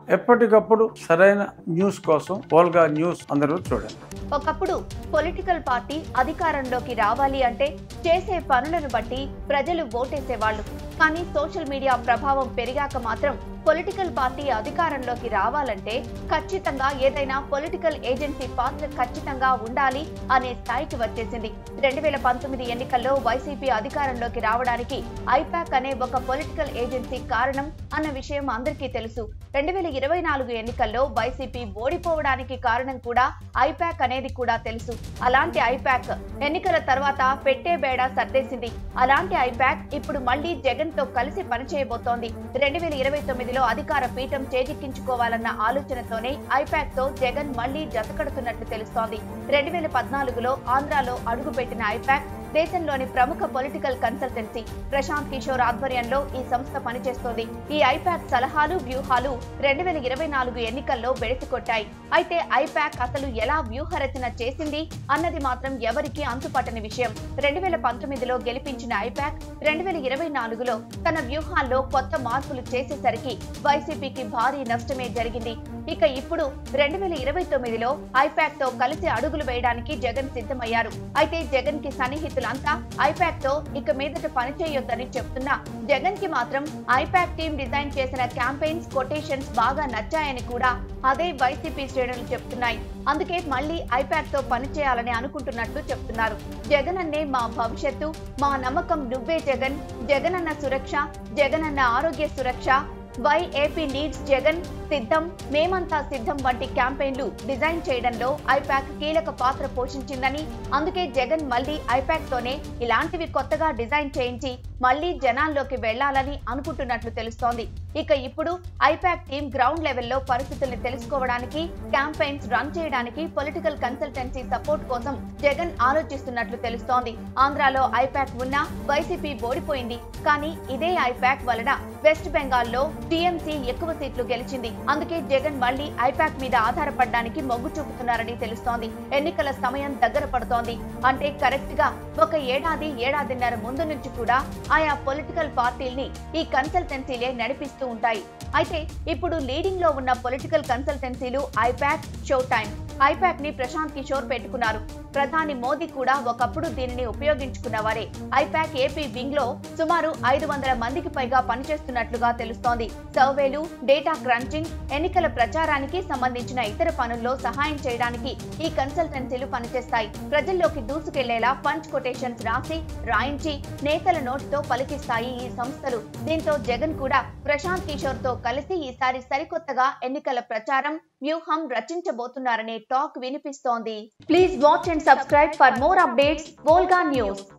ఎప్పటికప్పుడు సరైన న్యూస్ కోసం వోల్గా న్యూస్ అందరూ చూడండి. ఒకప్పుడు పొలిటికల్ పార్టీ అధికారంలోకి రావాలి అంటే చేసే పనులను బట్టి ప్రజలు ఓటేసేవాళ్లు. కానీ సోషల్ మీడియా ప్రభావం పెరిగాక మాత్రం పొలిటికల్ పార్టీ అధికారంలోకి రావాలంటే ఖచ్చితంగా ఏదైనా పొలిటికల్ ఏజెన్సీ పాత్ర ఖచ్చితంగా ఉండాలి అనే స్థాయికి వచ్చేసింది. 2019 ఎన్నికల్లో వైసీపీ అధికారంలోకి రావడానికి I-PAC అనే ఒక పొలిటికల్ ఏజెన్సీ కారణం అన్న విషయం అందరికీ తెలుసు. 2024 ఎన్నికల్లో వైసీపీ ఓడిపోవడానికి కారణం కూడా I-PAC అనేది కూడా తెలుసు. అలాంటి I-PAC ఎన్నికల తర్వాత పెట్టే బేడా సర్దేసింది. అలాంటి I-PAC ఇప్పుడు మళ్లీ జగన్ తో కలిసి పనిచేయబోతోంది. 2029 అధికార పీఠం చేజిక్కించుకోవాలన్న ఆలోచనతోనే I-PAC తో జగన్ మళ్లీ జతకడుతున్నట్లు తెలుస్తోంది. 2014లో ఆంధ్రాలో అడుగుపెట్టిన I-PAC దేశంలోని ప్రముఖ పొలిటికల్ కన్సల్టెన్సీ ప్రశాంత్ కిషోర్ ఆధ్వర్యంలో ఈ సంస్థ పనిచేస్తోంది. ఈ I-PAC సలహాలు వ్యూహాలు 2024 ఎన్నికల్లో బెడిసికొట్టాయి. అయితే I-PAC అసలు ఎలా వ్యూహరచన చేసింది అన్నది మాత్రం ఎవరికీ అంతుపట్టని విషయం. 2019లో గెలిపించిన I-PAC 2024లో తన వ్యూహాల్లో కొత్త మార్పులు చేసేసరికి వైసీపీకి భారీ నష్టమే జరిగింది. ఇక ఇప్పుడు 2029లో I-PAC తో కలిసి అడుగులు వేయడానికి జగన్ సిద్ధమయ్యారు. అయితే జగన్ కి సన్నిహితులంతా I-PAC తో ఇక మీదట పనిచేయొద్దని చెప్తున్నా జగన్ కి మాత్రం I-PAC టీం డిజైన్ చేసిన క్యాంపెయిన్స్ కొటేషన్స్ బాగా నచ్చాయని కూడా అదే వైసీపీ శ్రేణులు చెప్తున్నాయి. అందుకే మళ్లీ I-PAC తో పనిచేయాలని అనుకుంటున్నట్లు చెప్తున్నారు. జగన్ అన్నే మా భవిష్యత్తు, మా నమ్మకం నువ్వే జగన్, జగనన్న సురక్ష, జగనన్న ఆరోగ్య సురక్ష, YAP నీడ్స్ జగన్, సిద్ధం, మేమంతా సిద్ధం వంటి క్యాంపెయిన్లు డిజైన్ చేయడంలో I-PAC కీలక పాత్ర పోషించిందని, అందుకే జగన్ మళ్లీ I-PAC తోనే ఇలాంటివి కొత్తగా డిజైన్ చేయించి మళ్లీ జనాల్లోకి వెళ్లాలని అనుకుంటున్నట్లు తెలుస్తోంది. ఇక ఇప్పుడు I-PAC టీం గ్రౌండ్ లెవెల్లో పరిస్థితుల్ని తెలుసుకోవడానికి, క్యాంపెయిన్స్ రన్ చేయడానికి పొలిటికల్ కన్సల్టెన్సీ సపోర్ట్ కోసం జగన్ ఆలోచిస్తున్నట్లు తెలుస్తోంది. ఆంధ్రాలో I-PAC ఉన్నా వైసీపీ ఓడిపోయింది. కానీ ఇదే I-PAC వలన వెస్ట్ బెంగాల్లో టీఎంసీ ఎక్కువ సీట్లు గెలిచింది. అందుకే జగన్ మళ్లీ I-PAC మీద ఆధారపడడానికి మొగ్గు చూపుతున్నారని తెలుస్తోంది. ఎన్నికల సమయం దగ్గర పడుతోంది. అంటే కరెక్ట్ గా ఒక ఏడాదిన్నర ముందు నుంచి కూడా ఆయా పొలిటికల్ పార్టీల్ని ఈ కన్సల్టెన్సీలే నడిపిస్తూ ఉంటాయి. అయితే ఇప్పుడు లీడింగ్ లో ఉన్న political కన్సల్టెన్సీలు I-PAC, show time. I-PAC ని ప్రశాంత్ కిషోర్ పెట్టుకున్నారు. ప్రధాని మోదీ కూడా ఒకప్పుడు దీనిని ఉపయోగించుకున్నవారే. I-PAC ఏపీ వింగ్ లో సుమారు 500 మందికి పైగా పనిచేస్తున్నట్లుగా తెలుస్తోంది. సర్వేలు, డేటా క్రంచింగ్, ఎన్నికల ప్రచారానికి సంబంధించిన ఇతర పనుల్లో సహాయం చేయడానికి ఈ కన్సల్టెన్సీలు పనిచేస్తాయి. ప్రజల్లోకి దూసుకెళ్లేలా పంచ్ కొటేషన్స్ రాయించి నేతల నోటితో పలికిస్తాయి ఈ సంస్థలు. దీంతో జగన్ కూడా ప్రశాంత్ కిషోర్ తో కలిసి ఈసారి సరికొత్తగా ఎన్నికల ప్రచారం వ్యూహం రచించబోతున్నారనే టాక్ వినిపిస్తోంది. Please watch and subscribe for more updates. Volga News.